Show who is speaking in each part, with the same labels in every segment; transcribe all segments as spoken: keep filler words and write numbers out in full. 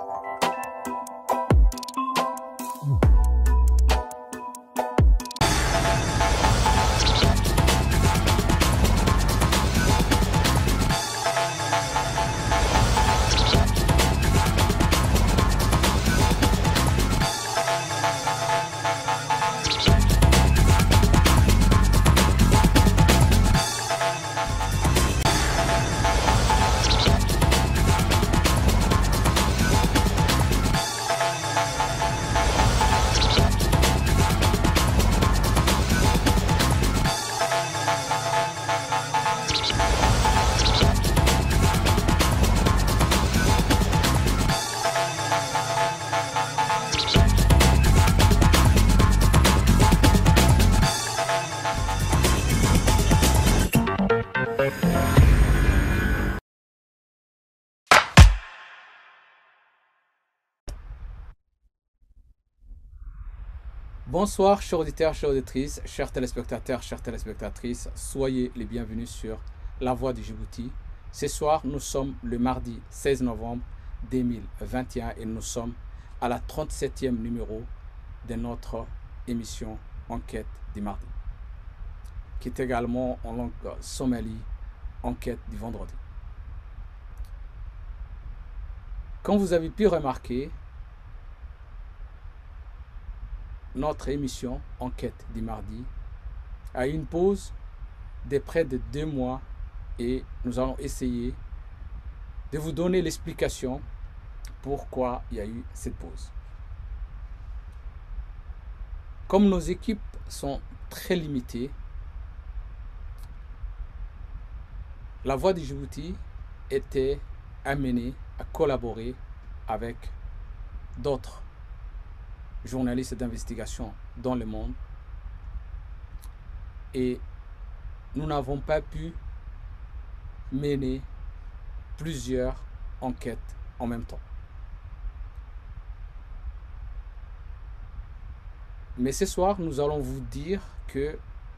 Speaker 1: Bonsoir chers auditeurs, chères auditrices, chers téléspectateurs, chères téléspectatrices, soyez les bienvenus sur La Voix du Djibouti. Ce soir, nous sommes le mardi seize novembre deux mille vingt et un et nous sommes à la trente-septième numéro de notre émission Enquête du mardi, qui est également en langue somali Enquête du vendredi. Comme vous avez pu remarquer, notre émission Enquête du mardi a eu une pause de près de deux mois et nous allons essayer de vous donner l'explication pourquoi il y a eu cette pause. Comme nos équipes sont très limitées, La Voix du Djibouti était amenée à collaborer avec d'autres journalistes d'investigation dans le monde et nous n'avons pas pu mener plusieurs enquêtes en même temps. Mais ce soir, nous allons vous dire que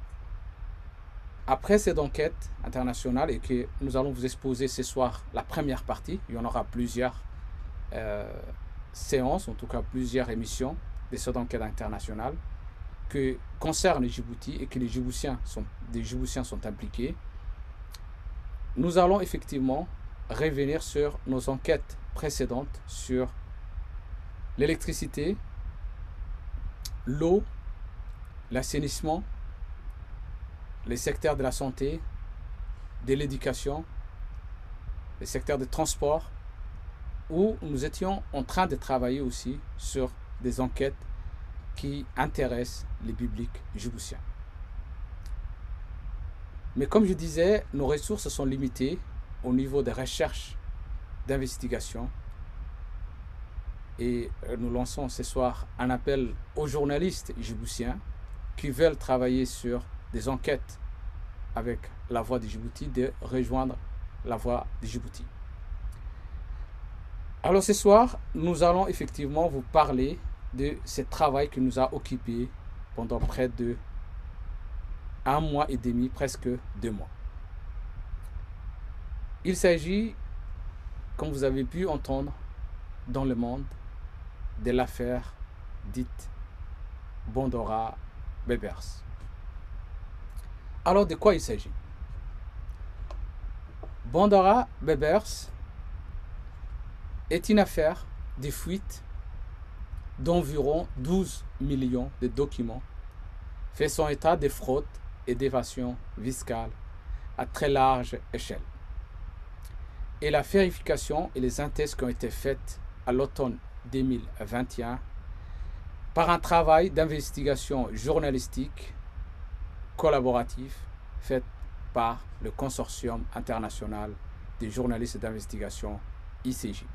Speaker 1: après cette enquête internationale et que nous allons vous exposer ce soir la première partie, il y en aura plusieurs euh, séances, en tout cas plusieurs émissions de cette enquête internationale que concerne Djibouti et que les Djiboutiens sont, des Djiboutiens sont impliqués. Nous allons effectivement revenir sur nos enquêtes précédentes sur l'électricité, l'eau, l'assainissement, les secteurs de la santé, de l'éducation, les secteurs de transport, où nous étions en train de travailler aussi sur des enquêtes qui intéressent les publics djiboutiens. Mais comme je disais, nos ressources sont limitées au niveau des recherches d'investigation et nous lançons ce soir un appel aux journalistes djiboutiens qui veulent travailler sur des enquêtes avec La Voix du Djibouti de rejoindre La Voix du Djibouti. Alors ce soir, nous allons effectivement vous parler de ce travail qui nous a occupé pendant près de un mois et demi, presque deux mois. Il s'agit, comme vous avez pu entendre dans le monde, de l'affaire dite Bandora Bebers. Alors de quoi il s'agit? Bandora Bebers est une affaire de fuite d'environ douze millions de documents faisant état de fraude et d'évasion fiscale à très large échelle. Et la vérification et les synthèses qui ont été faites à l'automne deux mille vingt et un par un travail d'investigation journalistique collaboratif fait par le Consortium international des journalistes d'investigation I C J.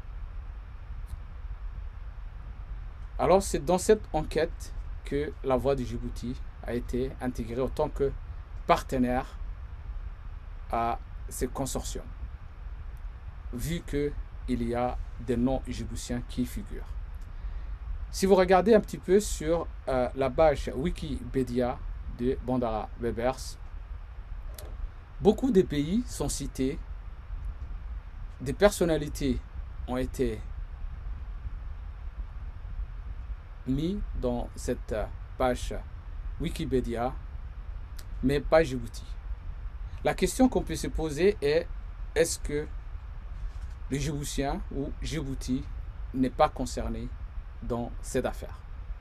Speaker 1: Alors c'est dans cette enquête que La Voix du Djibouti a été intégrée en tant que partenaire à ce consortium, vu qu'il y a des noms djiboutiens qui figurent. Si vous regardez un petit peu sur euh, la page Wikipédia de Bandora Bebers, beaucoup de pays sont cités, des personnalités ont été mis dans cette page Wikipédia, mais pas Djibouti. La question qu'on peut se poser est, est-ce que le Djiboutien ou Djibouti n'est pas concerné dans cette affaire?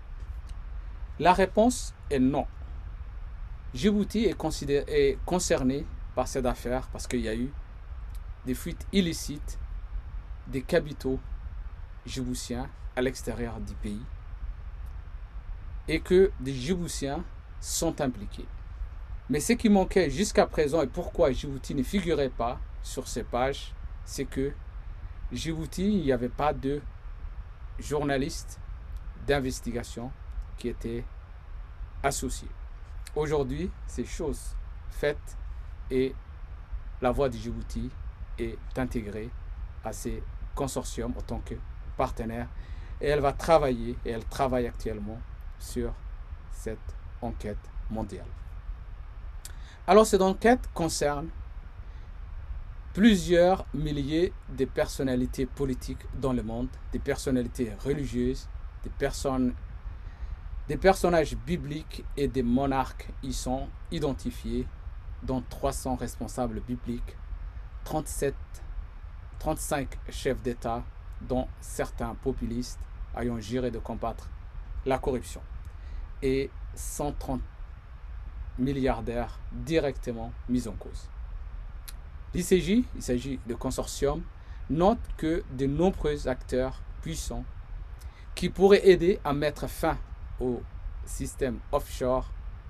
Speaker 1: La réponse est non. Djibouti est, considéré, est concerné par cette affaire parce qu'il y a eu des fuites illicites des capitaux djiboutiens à l'extérieur du pays et que des Djiboutiens sont impliqués. Mais ce qui manquait jusqu'à présent et pourquoi Djibouti ne figurait pas sur ces pages, c'est que Djibouti, il n'y avait pas de journalistes d'investigation qui étaient associés. Aujourd'hui, c'est chose faite et la Voix de Djibouti est intégrée à ces consortiums en tant que partenaire et elle va travailler et elle travaille actuellement sur cette enquête mondiale. Alors cette enquête concerne plusieurs milliers de personnalités politiques dans le monde, des personnalités religieuses, des personnes, des personnages bibliques et des monarques y sont identifiés, dont trois cents responsables bibliques, trente-sept, trente-cinq chefs d'État, dont certains populistes ayant juré de combattre la corruption, et cent trente milliardaires directement mis en cause. L'I C J, il s'agit de consortium, note que de nombreux acteurs puissants qui pourraient aider à mettre fin au système offshore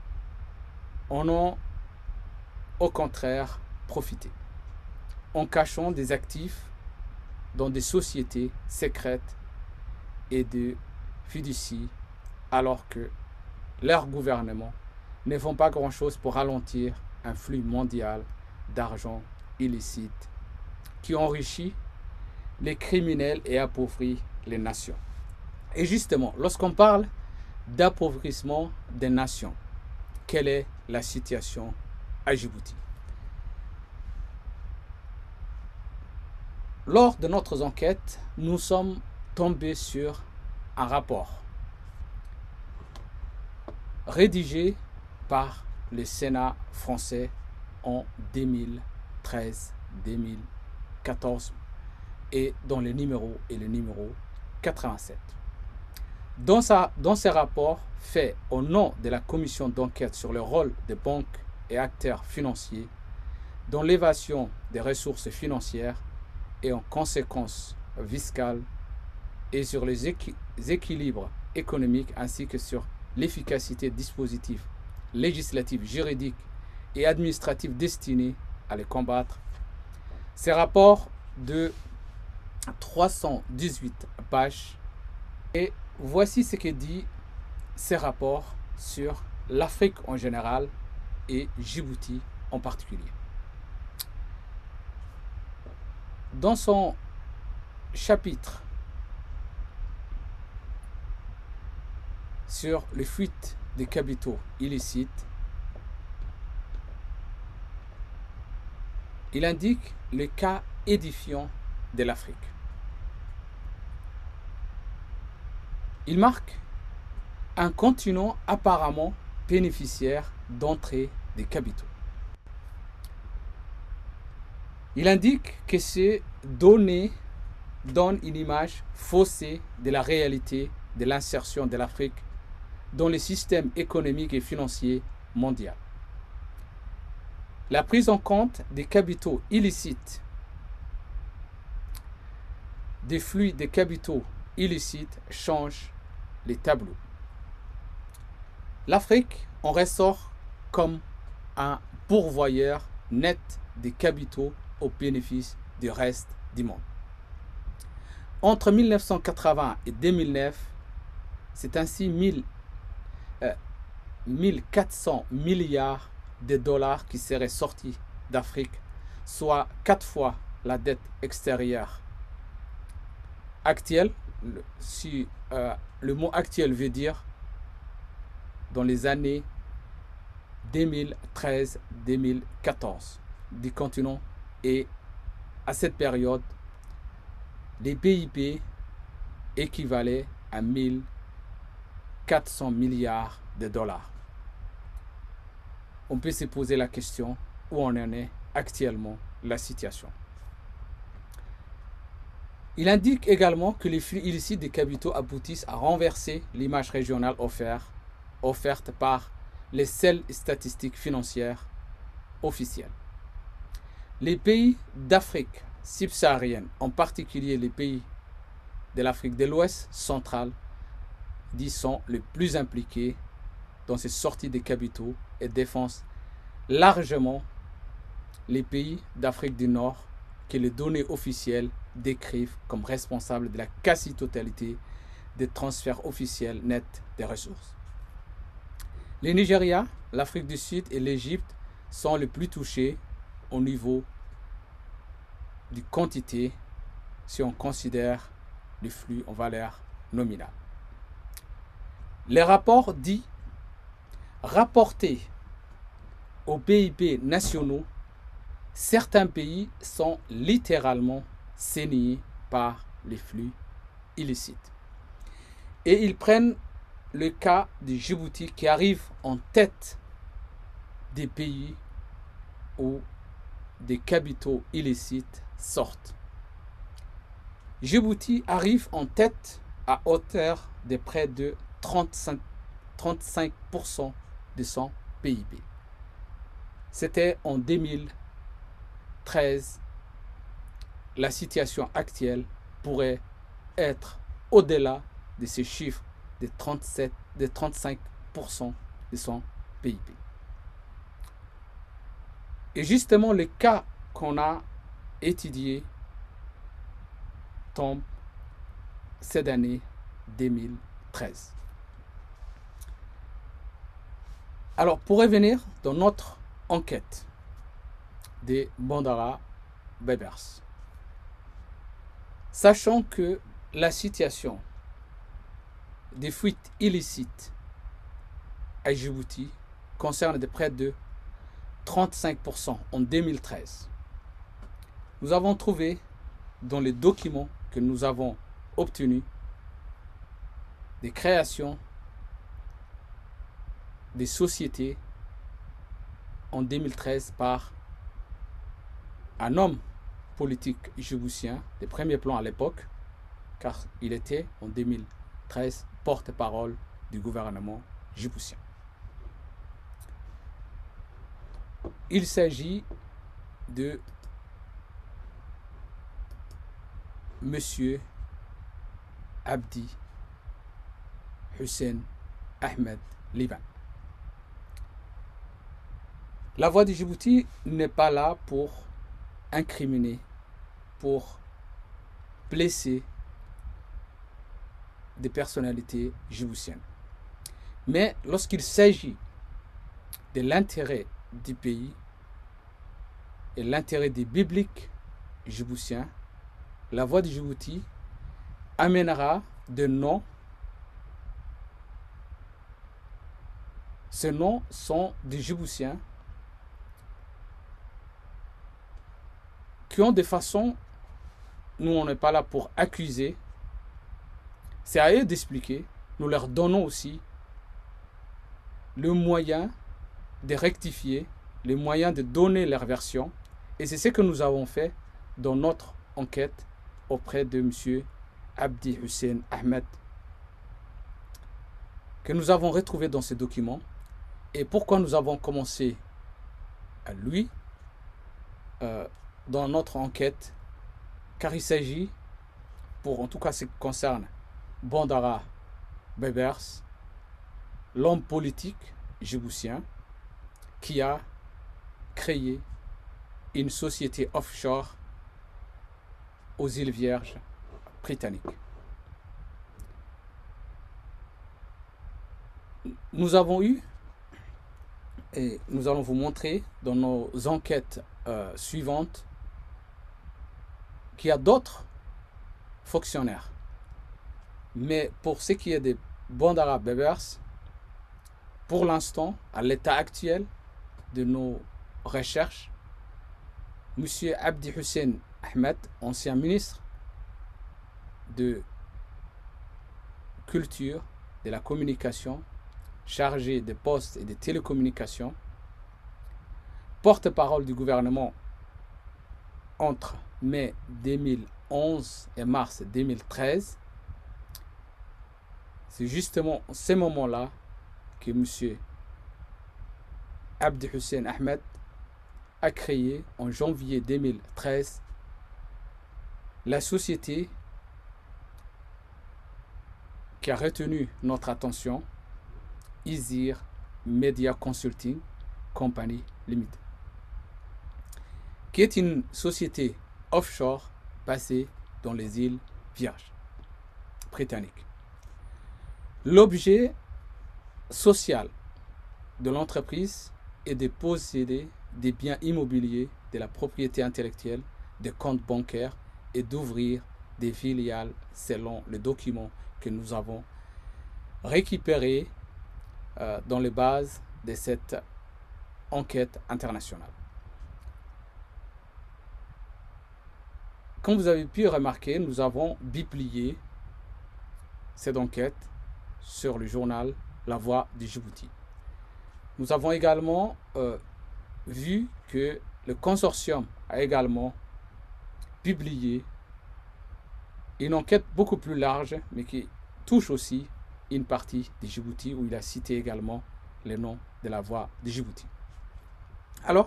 Speaker 1: en ont au contraire profité, en cachant des actifs dans des sociétés secrètes et de fiducies, alors que leurs gouvernements ne font pas grand-chose pour ralentir un flux mondial d'argent illicite qui enrichit les criminels et appauvrit les nations. Et justement, lorsqu'on parle d'appauvrissement des nations, quelle est la situation à Djibouti? Lors de notre enquête, nous sommes tombés sur un rapport rédigé par le Sénat français en deux mille treize deux mille quatorze et dont le numéro est le numéro quatre-vingt-sept. Dans, sa, dans ces rapports faits au nom de la commission d'enquête sur le rôle des banques et acteurs financiers dans l'évasion des ressources financières et en conséquences fiscales et sur les équi équilibres économiques ainsi que sur l'efficacité des dispositifs législatifs, juridiques et administratifs destinés à les combattre. Ces rapports de trois cent dix-huit pages et voici ce que dit ces rapports sur l'Afrique en général et Djibouti en particulier. Dans son chapitre sur les fuites des capitaux illicites, il indique le cas édifiant de l'Afrique. Il marque un continent apparemment bénéficiaire d'entrée des capitaux. Il indique que ces données donnent une image faussée de la réalité de l'insertion de l'Afrique dans le système économique et financier mondial. La prise en compte des capitaux illicites, des flux de capitaux illicites change les tableaux. L'Afrique en ressort comme un pourvoyeur net des capitaux au bénéfice du reste du monde. Entre mille neuf cent quatre-vingts et deux mille neuf, c'est ainsi mille quatre cents milliards de dollars qui seraient sortis d'Afrique, soit quatre fois la dette extérieure actuelle. Si euh, le mot actuel veut dire dans les années deux mille treize deux mille quatorze du continent, et à cette période les P I B équivalaient à mille quatre cents milliards de dollars. On peut se poser la question où on en est actuellement, la situation. Il indique également que les flux illicites des capitaux aboutissent à renverser l'image régionale offerte, offerte par les seules statistiques financières officielles. Les pays d'Afrique subsaharienne, en particulier les pays de l'Afrique de l'Ouest centrale, sont les plus impliqués dans ces sorties des capitaux et défoncent largement les pays d'Afrique du Nord que les données officielles décrivent comme responsables de la quasi-totalité des transferts officiels nets des ressources. Le Nigeria, l'Afrique du Sud et l'Égypte sont les plus touchés au niveau de quantité si on considère le flux en valeur nominale. Les rapports dits rapportés aux P I B nationaux, certains pays sont littéralement saignés par les flux illicites. Et ils prennent le cas de Djibouti qui arrive en tête des pays où des capitaux illicites sortent. Djibouti arrive en tête à hauteur de près de trente-cinq pour cent de son P I B. C'était en deux mille treize. La situation actuelle pourrait être au-delà de ce chiffre de, trente-sept, de trente-cinq pour cent de son P I B. Et justement, le cas qu'on a étudié tombe cette année deux mille treize. Alors, pour revenir dans notre enquête des Bandara Babers, sachant que la situation des fuites illicites à Djibouti concerne de près de trente-cinq pour cent en deux mille treize, nous avons trouvé dans les documents que nous avons obtenus des créations des sociétés en deux mille treize par un homme politique djiboutien de premier plan à l'époque, car il était en deux mille treize porte-parole du gouvernement djiboutien. Il s'agit de Monsieur Abdi Hussein Ahmed Liban. La voix de Djibouti n'est pas là pour incriminer, pour blesser des personnalités djiboutiennes. Mais lorsqu'il s'agit de l'intérêt du pays et l'intérêt des bibliques djiboutiens, la voix de Djibouti amènera de noms. Ces noms sont des Djiboutiens qui ont des façons, nous on n'est pas là pour accuser, c'est à eux d'expliquer, nous leur donnons aussi le moyen de rectifier, les moyens de donner leur version, et c'est ce que nous avons fait dans notre enquête auprès de M. Abdi Hussein Ahmed, que nous avons retrouvé dans ces documents. Et pourquoi nous avons commencé à lui euh, dans notre enquête, car il s'agit, pour en tout cas ce qui concerne Bandara Babers, l'homme politique djiboutien qui a créé une société offshore aux îles Vierges britanniques. Nous avons eu, et nous allons vous montrer dans nos enquêtes euh, suivantes, qu'il y a d'autres fonctionnaires. Mais pour ce qui est des Bandara Babers, pour l'instant, à l'état actuel de nos recherches, M. Abdi Hussein Ahmed, ancien ministre de Culture de la communication, chargé des postes et des télécommunications, porte-parole du gouvernement entre mai deux mille onze et mars deux mille treize. C'est justement en ce moment-là que M. Abdi Hussein Ahmed a créé en janvier deux mille treize la société qui a retenu notre attention, Izir Media Consulting Company Limited, qui est une société offshore basée dans les îles Vierges britanniques. L'objet social de l'entreprise est de posséder des biens immobiliers, de la propriété intellectuelle, des comptes bancaires et d'ouvrir des filiales selon les documents que nous avons récupérés euh, dans les bases de cette enquête internationale. Comme vous avez pu remarquer, nous avons publié cette enquête sur le journal La Voix du Djibouti. Nous avons également euh, vu que le consortium a également publié une enquête beaucoup plus large, mais qui touche aussi une partie de Djibouti, où il a cité également le nom de La Voix du Djibouti. Alors,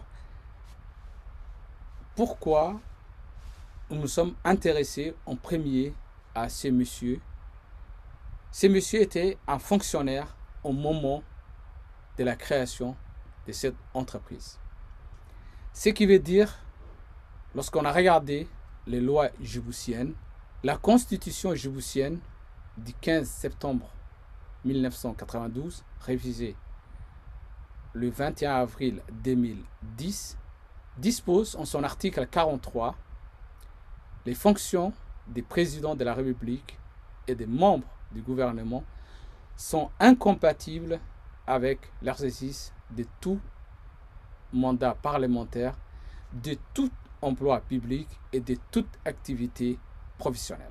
Speaker 1: pourquoi nous nous sommes intéressés en premier à ce monsieur? Ce monsieur était un fonctionnaire au moment de la création de cette entreprise. Ce qui veut dire, lorsqu'on a regardé les lois djiboutiennes, la constitution djiboutienne du quinze septembre mille neuf cent quatre-vingt-douze, révisée le vingt et un avril deux mille dix, dispose en son article quarante-trois les fonctions des présidents de la République et des membres du gouvernement sont incompatibles avec l'exercice de tout mandat parlementaire, de tout emploi public et de toute activité professionnelle.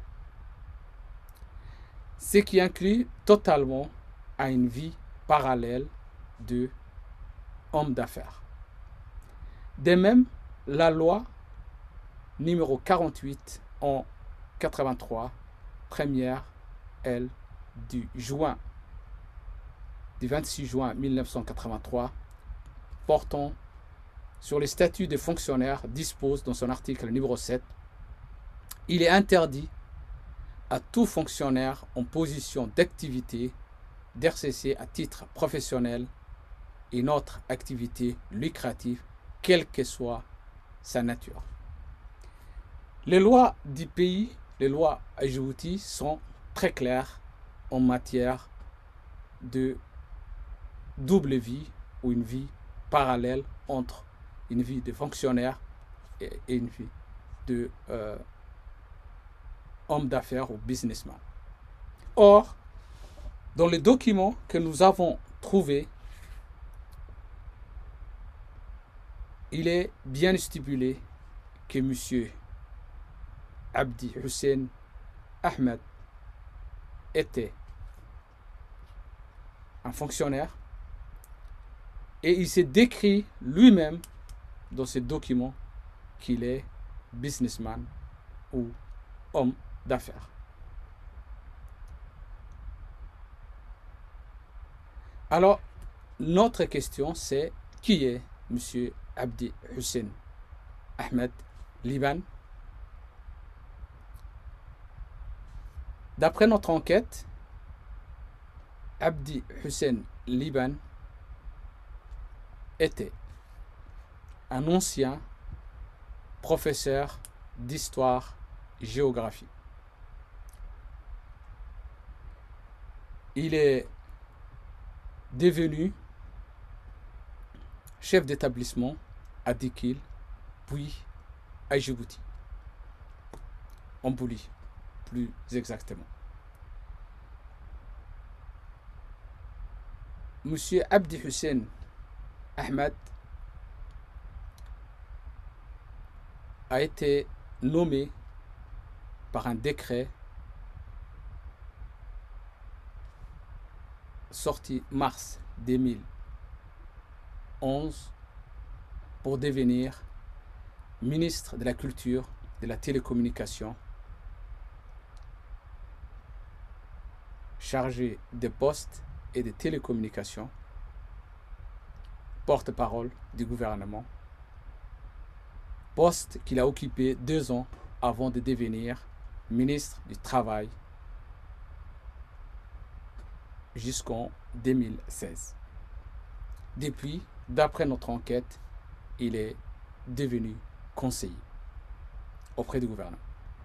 Speaker 1: Ce qui inclut totalement à une vie parallèle de homme d'affaires. De même, la loi numéro quarante-huit en quatre-vingt-trois, première L du juin du vingt-six juin mille neuf cent quatre-vingt-trois portant sur les statuts des fonctionnaires dispose dans son article numéro sept: il est interdit à tout fonctionnaire en position d'activité d'exercer à titre professionnel une autre activité lucrative, quelle que soit sa nature. Les lois du pays, les lois à Djibouti sont très claires en matière de double vie ou une vie parallèle entre une vie de fonctionnaire et une vie de euh, homme d'affaires ou businessman. Or, dans les documents que nous avons trouvés, il est bien stipulé que M. Abdi Hussein Ahmed était un fonctionnaire et il s'est décrit lui-même dans ces documents qu'il est businessman ou homme d'affaires. Alors, notre question c'est: qui est M. Abdi Hussein Ahmed Liban? D'après notre enquête, Abdi Hussein Liban était un ancien professeur d'histoire-géographie. Il est devenu chef d'établissement à Dikil, puis à Djibouti, en Boulie, plus exactement. Monsieur Abdi Hussein Ahmed a été nommé par un décret sorti mars deux mille onze pour devenir ministre de la Culture, de la Télécommunication, chargé des postes et des télécommunications, porte-parole du gouvernement, poste qu'il a occupé deux ans avant de devenir ministre du Travail jusqu'en deux mille seize. Depuis, d'après notre enquête, il est devenu conseiller auprès du gouvernement.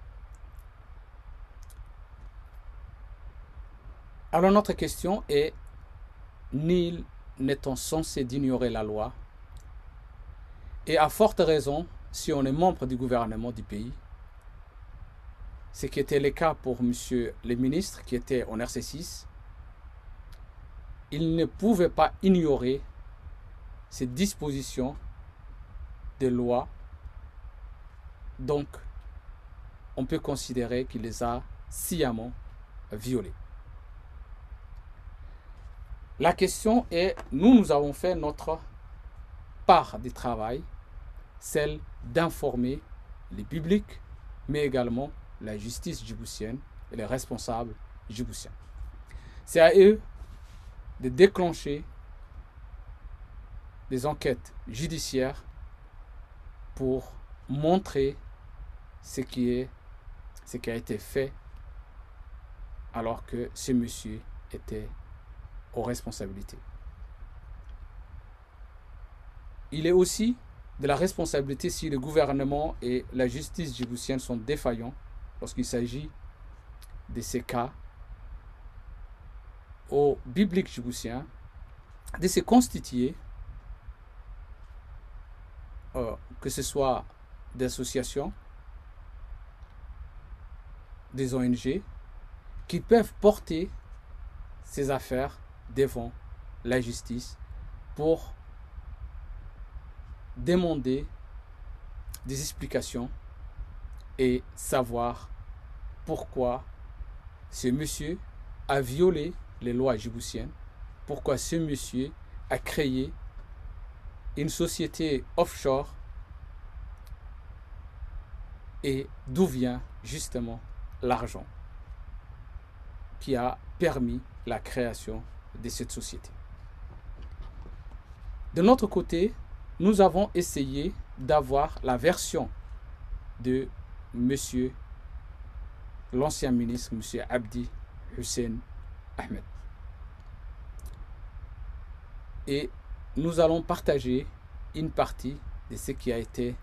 Speaker 1: Alors notre question est, nul n'étant censé d'ignorer la loi, et à forte raison si on est membre du gouvernement du pays, ce qui était le cas pour monsieur le ministre qui était en R C six, il ne pouvait pas ignorer ces dispositions de loi. Donc, on peut considérer qu'il les a sciemment violées. La question est, nous, nous avons fait notre part du travail, celle d'informer les publics, mais également la justice djiboutienne et les responsables djiboutiens. C'est à eux de déclencher des enquêtes judiciaires pour montrer ce qui est, ce qui a été fait alors que ce monsieur était aux responsabilités. Il est aussi de la responsabilité si le gouvernement et la justice djiboutienne sont défaillants lorsqu'il s'agit de ces cas au biblique djiboutien, de se constituer, euh, que ce soit des associations, des O N G, qui peuvent porter ces affaires devant la justice pour demander des explications et savoir pourquoi ce monsieur a violé les lois djiboutiennes, pourquoi ce monsieur a créé une société offshore et d'où vient justement l'argent qui a permis la création de cette société. De notre côté, nous avons essayé d'avoir la version de monsieur, l'ancien ministre, monsieur Abdi Hussein Ahmed. Et nous allons partager une partie de ce qui a été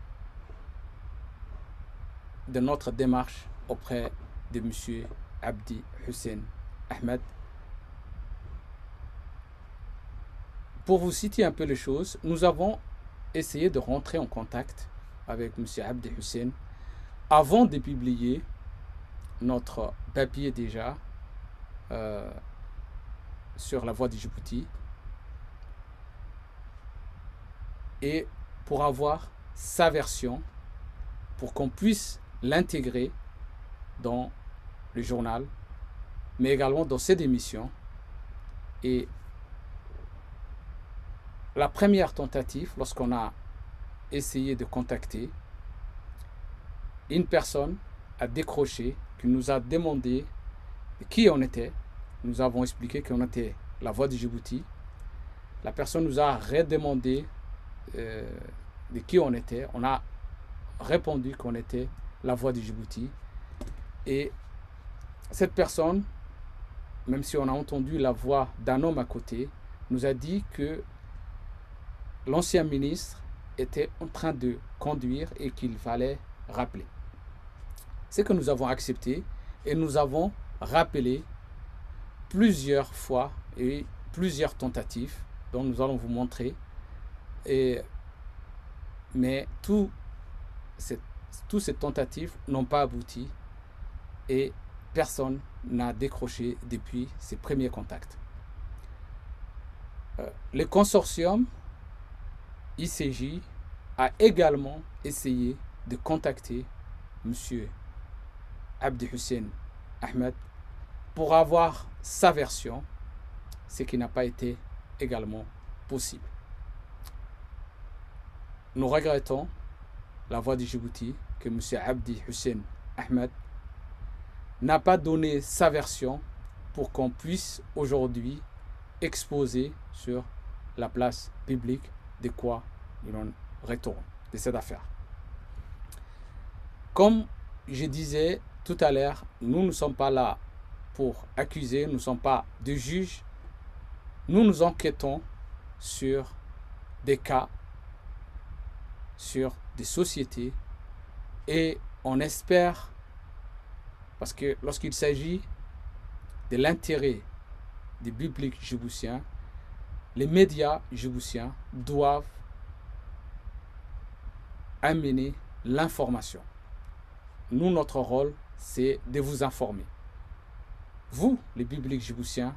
Speaker 1: de notre démarche auprès de monsieur Abdi Hussein Ahmed. Pour vous citer un peu les choses, nous avons essayé de rentrer en contact avec monsieur Abdi Hussein avant de publier notre papier déjà euh, sur la Voix du Djibouti et pour avoir sa version, pour qu'on puisse l'intégrer dans le journal, mais également dans cette émission. Et la première tentative, lorsqu'on a essayé de contacter, une personne a décroché, qui nous a demandé qui on était. Nous avons expliqué qu'on était la Voix du Djibouti. La personne nous a redemandé euh, de qui on était. On a répondu qu'on était la Voix du Djibouti. Et cette personne, même si on a entendu la voix d'un homme à côté, nous a dit que l'ancien ministre était en train de conduire et qu'il fallait rappeler. C'est que nous avons accepté et nous avons rappelé plusieurs fois et plusieurs tentatives dont nous allons vous montrer. Et, mais tout cette, toutes ces tentatives n'ont pas abouti et personne n'a décroché depuis ses premiers contacts. Euh, le consortium I C J a également essayé de contacter monsieur Abdi Hussein Ahmed pour avoir sa version ce qui n'a pas été également possible. Nous regrettons la voix de Djibouti que M. Abdi Hussein Ahmed n'a pas donné sa version pour qu'on puisse aujourd'hui exposer sur la place publique de quoi il en retourne de cette affaire. Comme je disais tout à l'heure, nous ne sommes pas là pour accuser, nous ne sommes pas des juges. Nous nous enquêtons sur des cas, sur des sociétés, et on espère, parce que lorsqu'il s'agit de l'intérêt des publics djiboutiens, les médias djiboutiens doivent amener l'information. Nous, notre rôle, c'est de vous informer. Vous, les publics djiboutiens,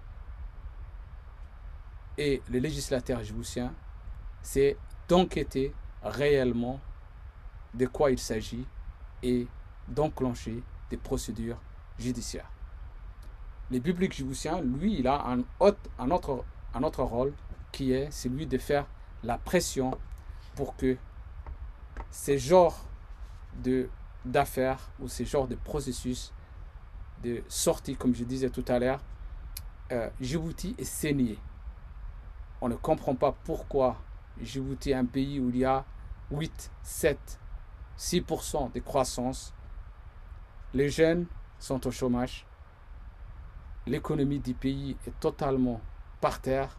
Speaker 1: et les législateurs djiboutiens, c'est d'enquêter réellement de quoi il s'agit et d'enclencher des procédures judiciaires. Le public djiboutien, lui, il a un autre, un, autre, un autre rôle qui est celui de faire la pression pour que ces genres d'affaires ou ces genres de processus de sortie, comme je disais tout à l'heure, euh, Djibouti est saigné. On ne comprend pas pourquoi Djibouti est un pays où il y a huit, sept, six pour cent de croissance. Les jeunes sont au chômage. L'économie du pays est totalement par terre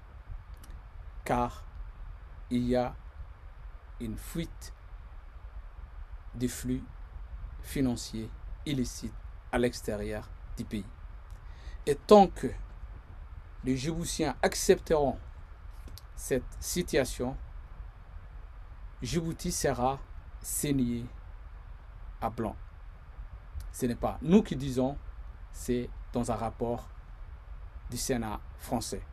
Speaker 1: car il y a une fuite des flux financiers illicites à l'extérieur du pays. Et tant que les Djiboutiens accepteront cette situation, Djibouti sera saigné à blanc. Ce n'est pas nous qui disons, c'est dans un rapport du Sénat français.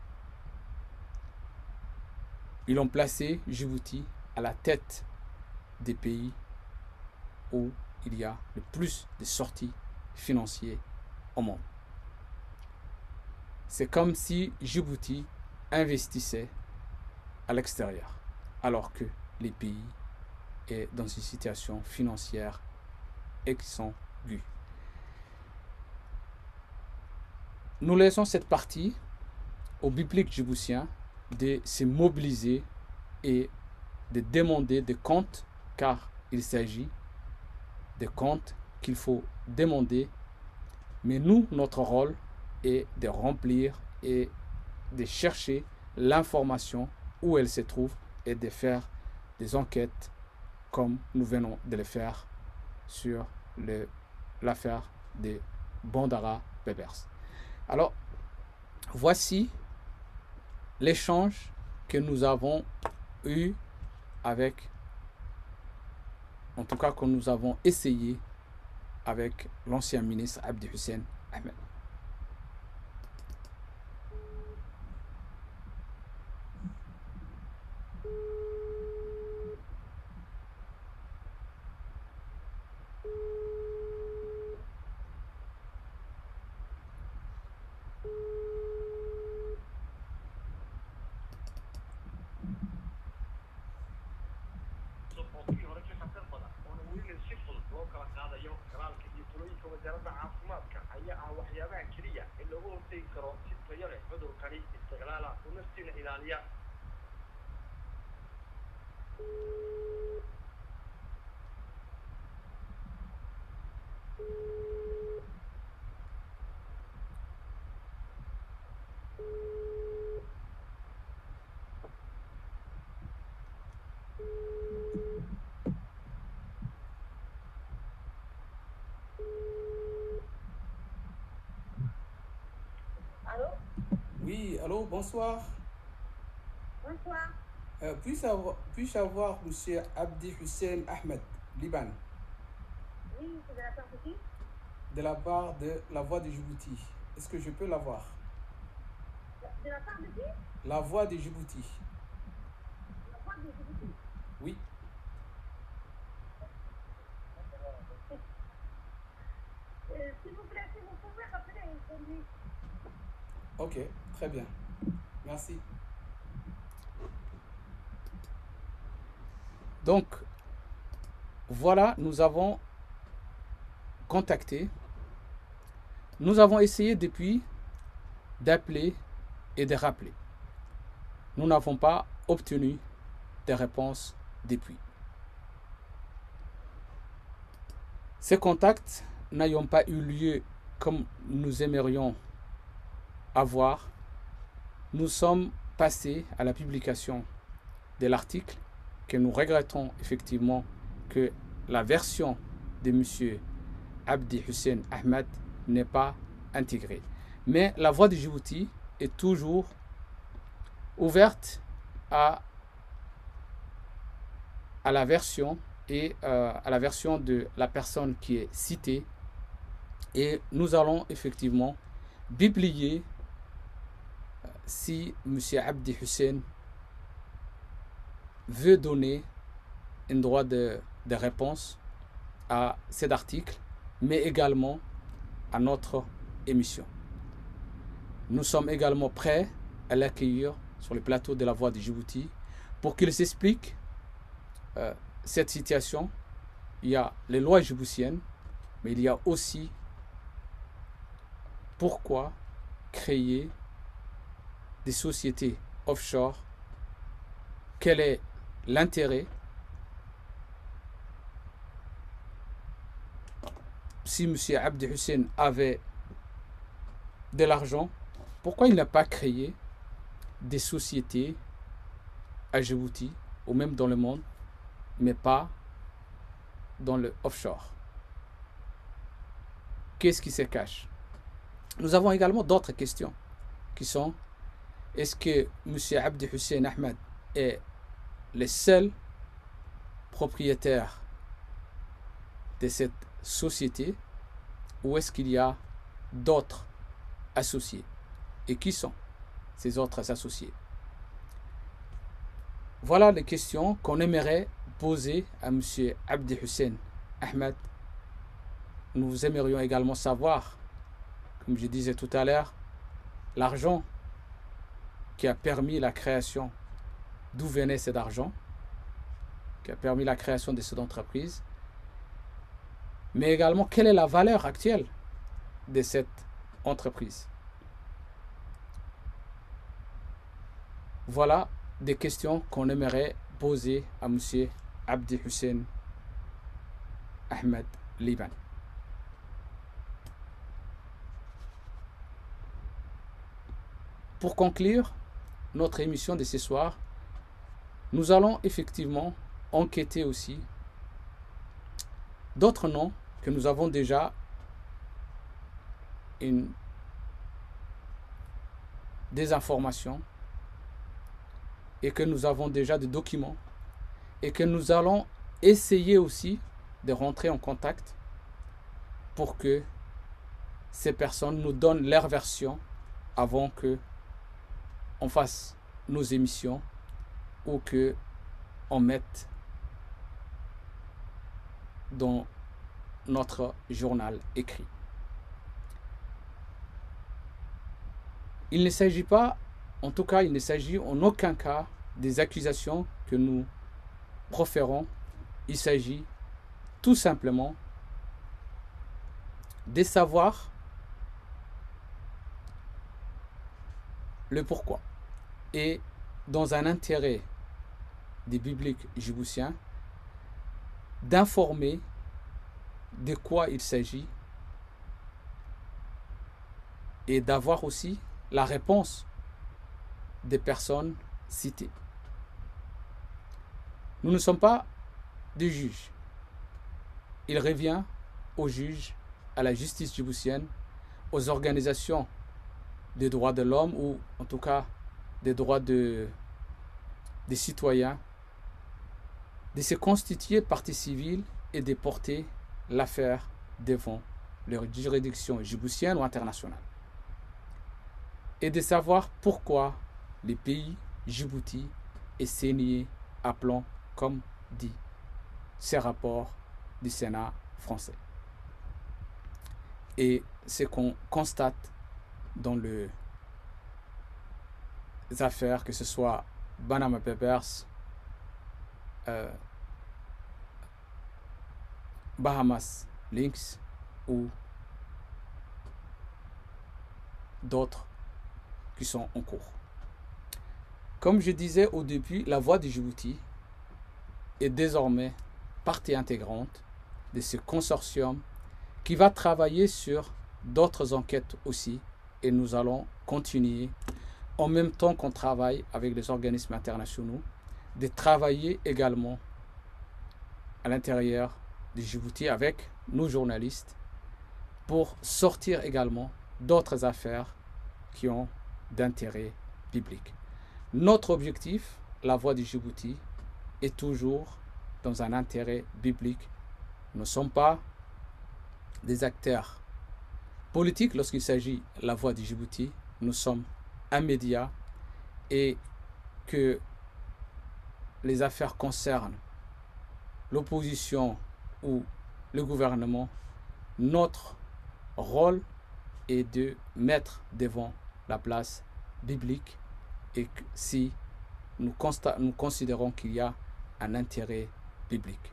Speaker 1: Ils ont placé Djibouti à la tête des pays où il y a le plus de sorties financières au monde. C'est comme si Djibouti investissait à l'extérieur, alors que les pays est dans une situation financière exsangue. Nous laissons cette partie au public djiboutien de se mobiliser et de demander des comptes, car il s'agit de comptes qu'il faut demander. Mais nous, notre rôle est de remplir et de chercher l'information où elle se trouve et de faire des enquêtes comme nous venons de le faire sur l'affaire des Bandara Papers. Alors, voici l'échange que nous avons eu avec, en tout cas que nous avons essayé avec l'ancien ministre Abdi Hussein Ahmed.
Speaker 2: Allô?
Speaker 1: Oui, allô, bonsoir.
Speaker 2: Bonsoir.
Speaker 1: Euh, Puis-je avoir, puis avoir M. Abdi Hussein Ahmed, Liban,
Speaker 2: Oui, c'est de la part de qui?
Speaker 1: de la part de La Voix de Djibouti? Est-ce que je peux l'avoir?
Speaker 2: De la part de qui?
Speaker 1: La Voix de Djibouti.
Speaker 2: La part de Djibouti.
Speaker 1: Oui.
Speaker 2: Euh, S'il vous plaît, si vous pouvez rappeler celui.
Speaker 1: Ok, très bien. Merci. Donc, voilà, nous avons contacté. Nous avons essayé depuis d'appeler et de rappeler. Nous n'avons pas obtenu de réponse depuis. Ces contacts n'ayant pas eu lieu comme nous aimerions avoir, nous sommes passés à la publication de l'article que nous regrettons effectivement que la version de M. Abdi Hussein Ahmed n'est pas intégrée. Mais la Voix de Djibouti est toujours ouverte à, à la version et euh, à la version de la personne qui est citée. Et nous allons effectivement publier euh, si M. Abdi Hussein veut donner un droit de, de réponse à cet article, mais également à notre émission. Nous sommes également prêts à l'accueillir sur le plateau de la Voix de Djibouti pour qu'il s'explique euh, cette situation. Il y a les lois djiboutiennes, mais il y a aussi pourquoi créer des sociétés offshore, quel est l'intérêt. Si M. Abdi Hussein avait de l'argent, pourquoi il n'a pas créé des sociétés à Djibouti ou même dans le monde, mais pas dans le offshore? Qu'est-ce qui se cache? Nous avons également d'autres questions qui sont: est-ce que M. Abdi Hussein Ahmed est le seul propriétaire de cette société ou est-ce qu'il y a d'autres associés? Et qui sont ces autres associés? Voilà les questions qu'on aimerait poser à M. Abdi Hussein Ahmed. Nous aimerions également savoir, comme je disais tout à l'heure, l'argent qui a permis la création, d'où venait cet argent, qui a permis la création de cette entreprise, mais également quelle est la valeur actuelle de cette entreprise. Voilà des questions qu'on aimerait poser à M. Abdi Hussein Ahmed Liban. Pour conclure notre émission de ce soir, nous allons effectivement enquêter aussi d'autres noms que nous avons déjà une, des informations et que nous avons déjà des documents et que nous allons essayer aussi de rentrer en contact pour que ces personnes nous donnent leur version avant que on fasse nos émissions ou que on mette dans notre journal écrit. Il ne s'agit pas, en tout cas, il ne s'agit en aucun cas des accusations que nous proférons. Il s'agit tout simplement de savoir le pourquoi. Et dans un intérêt des bibliques djiboutiens, d'informer de quoi il s'agit et d'avoir aussi la réponse des personnes citées. Nous ne sommes pas des juges. Il revient aux juges, à la justice djiboutienne, aux organisations des droits de l'homme ou en tout cas des droits de, des citoyens, de se constituer partie civile et de porter l'affaire devant leur juridiction djiboutienne ou internationale. Et de savoir pourquoi le pays Djibouti est saigné à plomb, comme dit ces rapports du Sénat français. Et ce qu'on constate dans le affaires, que ce soit Panama Papers, euh, Bahamas Links ou d'autres qui sont en cours. Comme je disais au début, la Voix du Djibouti est désormais partie intégrante de ce consortium qui va travailler sur d'autres enquêtes aussi, et nous allons continuer en même temps qu'on travaille avec les organismes internationaux, de travailler également à l'intérieur du Djibouti avec nos journalistes pour sortir également d'autres affaires qui ont d'intérêt public. Notre objectif, la Voix du Djibouti, est toujours dans un intérêt biblique. Nous ne sommes pas des acteurs politiques lorsqu'il s'agit de la Voix du Djibouti. Nous sommes un média, et que les affaires concernent l'opposition ou le gouvernement, notre rôle est de mettre devant la place biblique, et que si nous, nous considérons qu'il y a un intérêt biblique.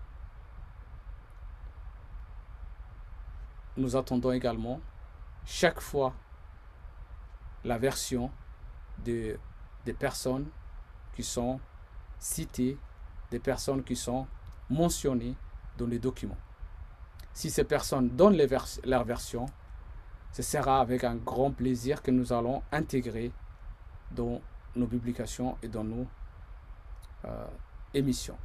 Speaker 1: Nous attendons également chaque fois la version de, des personnes qui sont citées, des personnes qui sont mentionnées dans les documents. Si ces personnes donnent les vers, leur version, ce sera avec un grand plaisir que nous allons intégrer dans nos publications et dans nos euh, émissions.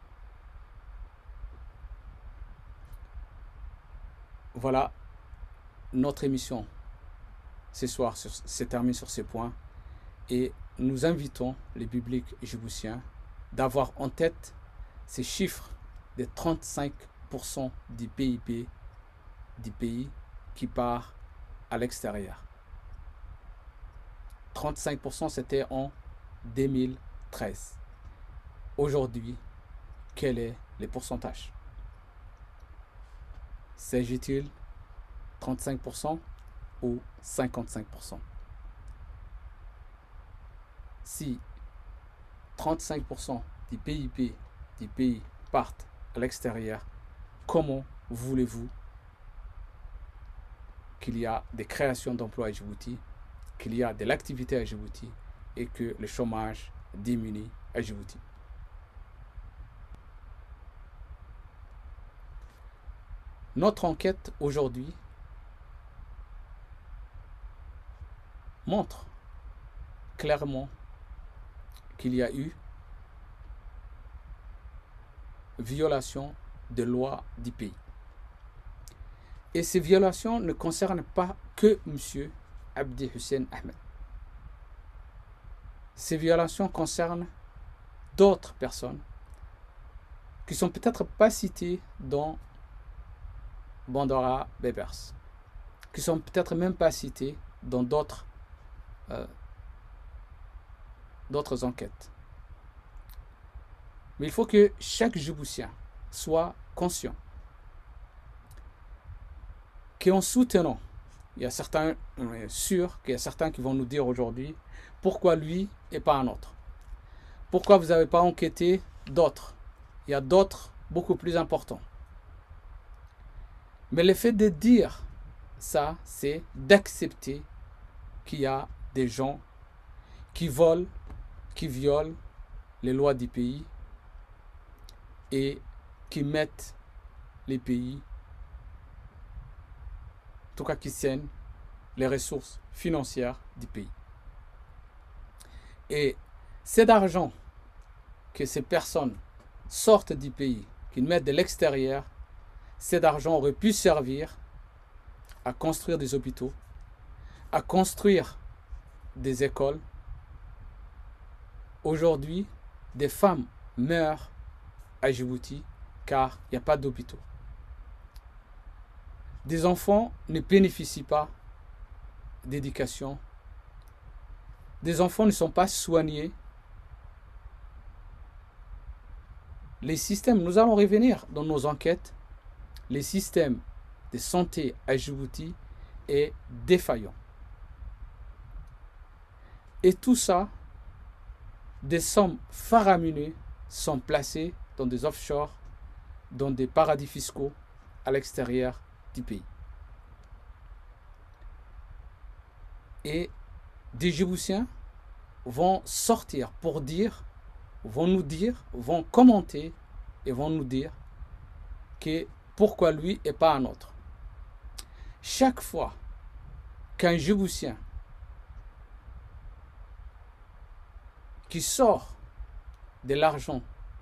Speaker 1: Voilà, notre émission ce soir se termine sur ces points, et nous invitons les publics djiboutiens d'avoir en tête ces chiffres de trente-cinq pour cent du P I B du pays qui part à l'extérieur. trente-cinq pour cent c'était en deux mille treize. Aujourd'hui, quel est le pourcentage? S'agit-il trente-cinq pour cent ou cinquante-cinq pour cent? Si trente-cinq pour cent du P I B du pays partent à l'extérieur, comment voulez-vous qu'il y a des créations d'emplois à Djibouti, qu'il y a de l'activité à Djibouti et que le chômage diminue à Djibouti? Notre enquête aujourd'hui montre clairement qu'il y a eu violation des lois du pays. Et ces violations ne concernent pas que M. Abdi Hussein Ahmed. Ces violations concernent d'autres personnes qui ne sont peut-être pas citées dans Bandora Papers, qui ne sont peut-être même pas citées dans d'autres euh, d'autres enquêtes. Mais il faut que chaque Djiboutien soit conscient qu'en soutenant, il y a certains, on est sûr qu'il y a certains qui vont nous dire aujourd'hui, pourquoi lui et pas un autre? Pourquoi vous n'avez pas enquêté d'autres? Il y a d'autres beaucoup plus importants. Mais le fait de dire ça, c'est d'accepter qu'il y a des gens qui volent, qui violent les lois du pays et qui mettent les pays, en tout cas qui saignent les ressources financières du pays. Et c'est d'argent que ces personnes sortent du pays, qu'ils mettent de l'extérieur, cet argent aurait pu servir à construire des hôpitaux, à construire des écoles. Aujourd'hui, des femmes meurent à Djibouti car il n'y a pas d'hôpitaux. Des enfants ne bénéficient pas d'éducation. Des enfants ne sont pas soignés. Les systèmes, nous allons revenir dans nos enquêtes, les systèmes de santé à Djibouti est défaillant. Et tout ça des sommes faramineuses sont placées dans des offshore, dans des paradis fiscaux à l'extérieur du pays. Et des Djiboutiens vont sortir pour dire, vont nous dire, vont commenter et vont nous dire que pourquoi lui et pas un autre. Chaque fois qu'un Djiboutien qui sort de l'argent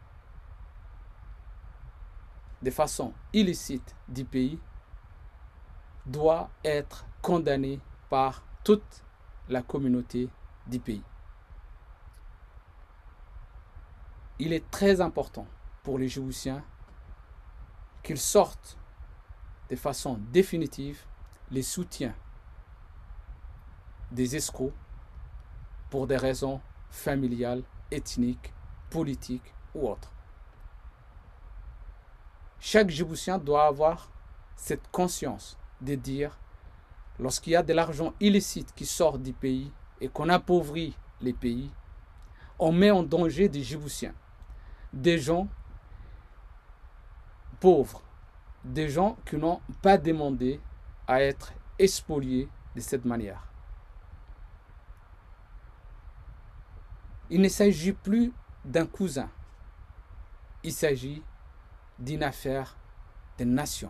Speaker 1: de façon illicite du pays doit être condamné par toute la communauté du pays. Il est très important pour les Djiboutiens qu'ils sortent de façon définitive les soutiens des escrocs pour des raisons familiales, ethniques, politiques ou autres. Chaque Djiboutien doit avoir cette conscience de dire, lorsqu'il y a de l'argent illicite qui sort du pays et qu'on appauvrit les pays, on met en danger des Djiboutiens, des gens pauvres, des gens qui n'ont pas demandé à être spoliés de cette manière. Il ne s'agit plus d'un cousin, il s'agit d'une affaire de nation.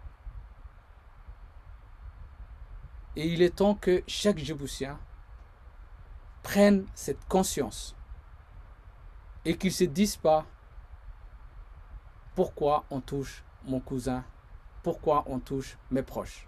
Speaker 1: Et il est temps que chaque Djiboutien prenne cette conscience et qu'il ne se dise pas pourquoi on touche mon cousin, pourquoi on touche mes proches.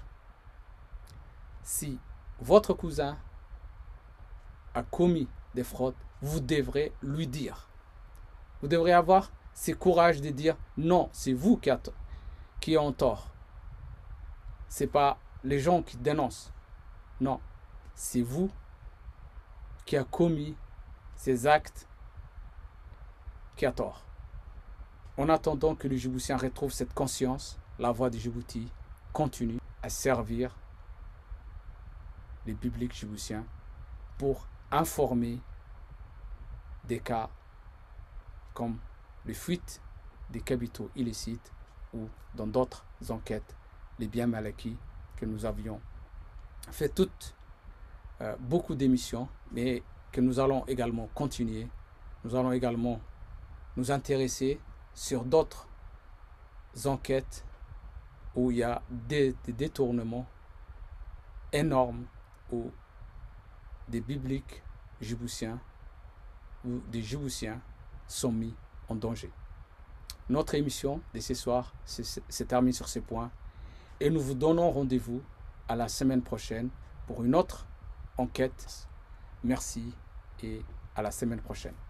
Speaker 1: Si votre cousin a commis des fraudes, vous devrez lui dire. Vous devrez avoir ce courage de dire non, c'est vous qui êtes qui en tort. Ce n'est pas les gens qui dénoncent. Non, c'est vous qui avez commis ces actes qui a tort. En attendant que les Djiboutiens retrouvent cette conscience, la voix des Djibouti continue à servir les publics djiboutiens pour informer des cas comme les fuites des capitaux illicites ou dans d'autres enquêtes, les biens mal acquis que nous avions fait toutes euh, beaucoup d'émissions, mais que nous allons également continuer. Nous allons également nous intéresser sur d'autres enquêtes où il y a des, des détournements énormes où des bibliques djiboutiens ou des Djiboutiens sont mis en danger. Notre émission de ce soir se termine sur ces points et nous vous donnons rendez-vous à la semaine prochaine pour une autre enquête. Merci et à la semaine prochaine.